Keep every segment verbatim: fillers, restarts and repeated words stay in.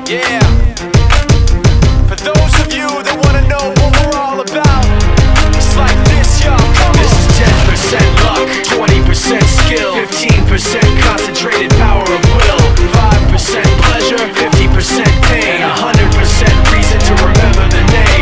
Yeah. For those of you that wanna know what we're all about, it's like this, y'all. This is ten percent luck, twenty percent skill, fifteen percent concentrated power of will, five percent pleasure, fifty percent pain, one hundred percent reason to remember the name.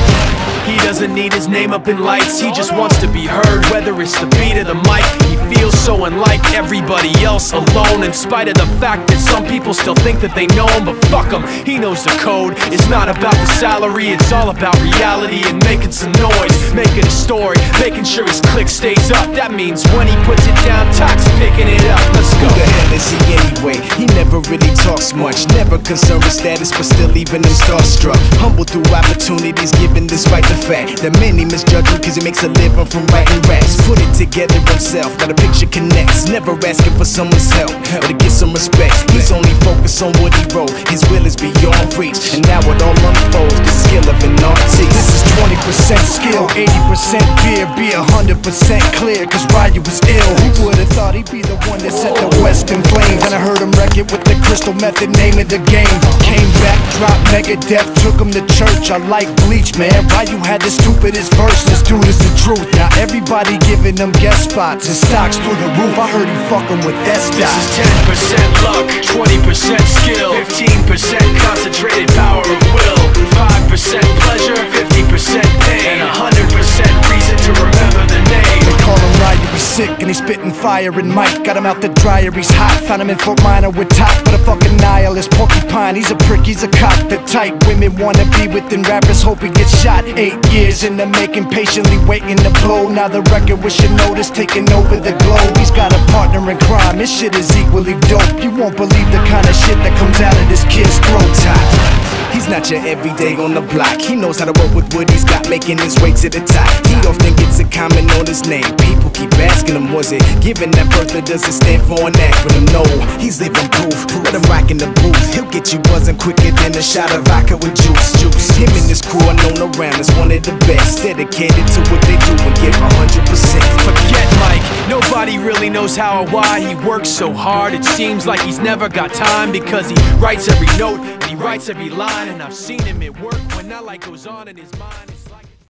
He doesn't need his name up in lights, he just wants to be heard, whether it's the beat of the mic. He feels so unlike everybody else, alone, in spite of the fact that some people still think that they know him. But fuck him, he knows the code. It's not about the salary, it's all about reality and making some noise, making a story, making sure his click stays up. That means when he puts it down, Tox picking it up. Let's go. Who the hell is he anyway? He never really talks much, never concerned with status, but still leaving him starstruck. Humble through opportunities, given despite the fact that many misjudge him cause he makes a living from writing raps. Put it together himself, now the picture connects, never asking for someone's help or to get some respect. He's only focused on what he wrote, his will is beyond reach, and now it all unfolds, the skill of an artist. This is twenty percent skill, eighty percent beer, be one hundred percent clear, cause Ryu was ill. Who would've thought he'd be the one that set the West in flames? And I heard him wreck it with the crystal method, name of the game. Came back, dropped Megadeth, took him to church. I like Bleach, man, Ryu had the stupidest verse, this dude is the truth. Now everybody giving them guest spots and stocks through the roof. I heard he fucking with that stock. This is ten percent luck, twenty percent skill, fifteen percent concentrated power of will, five percent pleasure, fifty percent pain, and one hundred percent reason to remember the name. They call him Ryu, he's sick and he's spitting fire and Mike got him out the dryer, he's hot. Found him in Fort Minor with top, but a fucking nihilist porcupine. He's a prick, he's a cop. The type women wanna be within rappers, hope he gets shot. Eight years in the making, patiently waiting to blow. Now the record with your notice taking over the globe. He's got a partner in crime, his shit is equally dope. You won't believe the kind of shit that comes out of this kid's throat. He's not your everyday on the block. He knows how to work with what he's got, making his way to the top. He often gets a comment on his name. People keep asking him, was it given that birth or does it stand for an acronym? No, he's living proof. Let him rock in the booth. He'll get you buzzing quicker than a shot of vodka with juice. Juice. Him and his crew are known around as one of the best, dedicated to what they do and give one hundred percent. Forget Mike, nobody really knows how or why he works so hard. It seems like he's never got time because he writes every note and he writes every line. And I've seen him at work when that light goes on in his mind.